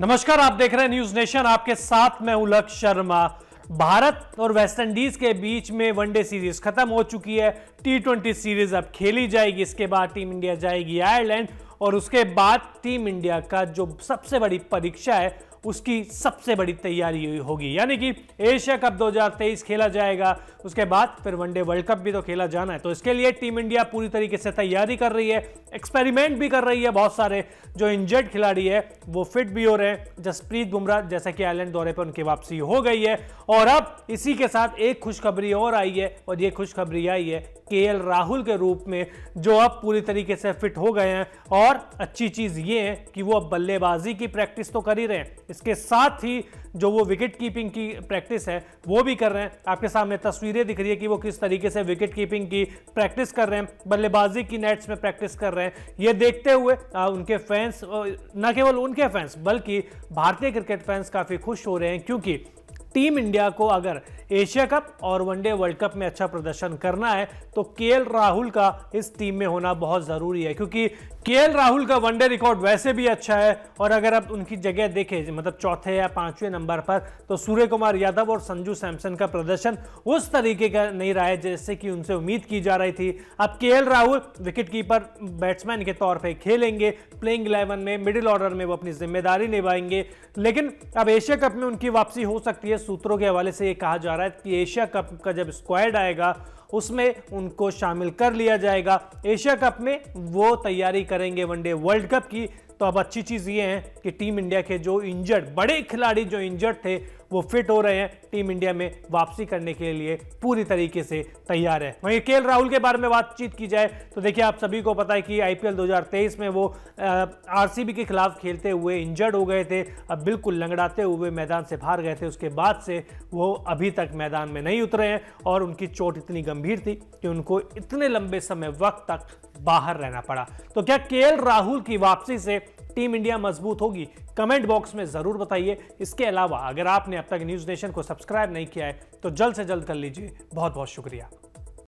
नमस्कार, आप देख रहे हैं न्यूज नेशन। आपके साथ मैं हूं लक्ष्य शर्मा। भारत और वेस्टइंडीज के बीच में वनडे सीरीज खत्म हो चुकी है। टी20 सीरीज अब खेली जाएगी। इसके बाद टीम इंडिया जाएगी आयरलैंड और उसके बाद टीम इंडिया का जो सबसे बड़ी परीक्षा है उसकी सबसे बड़ी तैयारी होगी, यानी कि एशिया कप 2023 खेला जाएगा। उसके बाद फिर वनडे वर्ल्ड कप भी तो खेला जाना है। तो इसके लिए टीम इंडिया पूरी तरीके से तैयारी कर रही है, एक्सपेरिमेंट भी कर रही है। बहुत सारे जो इंजर्ड खिलाड़ी है वो फिट भी हो रहे हैं। जसप्रीत बुमराह जैसा कि आयरलैंड दौरे पर उनकी वापसी हो गई है। और अब इसी के साथ एक खुशखबरी और आई है, और ये खुशखबरी आई है केएल राहुल के रूप में, जो अब पूरी तरीके से फिट हो गए हैं। और अच्छी चीज ये है कि वो अब बल्लेबाजी की प्रैक्टिस तो कर ही रहे हैं, इसके साथ ही जो वो विकेट कीपिंग की प्रैक्टिस है वो भी कर रहे हैं। आपके सामने तस्वीरें दिख रही है कि वो किस तरीके से विकेट कीपिंग की प्रैक्टिस कर रहे हैं, बल्लेबाजी की नेट्स में प्रैक्टिस कर रहे हैं। ये देखते हुए उनके फैंस, न केवल उनके फैंस बल्कि भारतीय क्रिकेट फैंस काफी खुश हो रहे हैं, क्योंकि टीम इंडिया को अगर एशिया कप और वनडे वर्ल्ड कप में अच्छा प्रदर्शन करना है तो केएल राहुल का इस टीम में होना बहुत जरूरी है। क्योंकि केएल राहुल का वनडे रिकॉर्ड वैसे भी अच्छा है, और अगर आप उनकी जगह देखें, मतलब चौथे या पांचवें नंबर पर, तो सूर्य कुमार यादव और संजू सैमसन का प्रदर्शन उस तरीके का नहीं रहा है जैसे कि उनसे उम्मीद की जा रही थी। अब KL Rahul wicket keeper batsman के तौर पर खेलेंगे, प्लेइंग 11 में, मिडिल ऑर्डर में वो अपनी जिम्मेदारी निभाएंगे। लेकिन अब एशिया कप में उनकी वापसी हो सकती है। सूत्रों के हवाले से ये कहा जा रहा है कि एशिया कप का जब स्क्वाड आएगा उसमें उनको शामिल कर लिया जाएगा। एशिया कप में वो तैयारी करेंगे वनडे वर्ल्ड कप की। तो अब अच्छी चीज ये है कि टीम इंडिया के जो इंजर्ड बड़े खिलाड़ी जो इंजर्ड थे वो फिट हो रहे हैं, टीम इंडिया में वापसी करने के लिए पूरी तरीके से तैयार है। वहीं केएल राहुल के बारे में बातचीत की जाए तो देखिए, आप सभी को पता है कि आईपीएल 2023 में वो आरसीबी के खिलाफ खेलते हुए इंजर्ड हो गए थे। अब बिल्कुल लंगड़ाते हुए मैदान से बाहर गए थे। उसके बाद से वो अभी तक मैदान में नहीं उतरे हैं, और उनकी चोट इतनी गंभीर थी कि उनको इतने लंबे समय वक्त तक बाहर रहना पड़ा। तो क्या केएल राहुल की वापसी से टीम इंडिया मजबूत होगी? कमेंट बॉक्स में जरूर बताइए। इसके अलावा अगर आपने अब तक न्यूज नेशन को सब्सक्राइब नहीं किया है तो जल्द से जल्द कर लीजिए। बहुत बहुत शुक्रिया।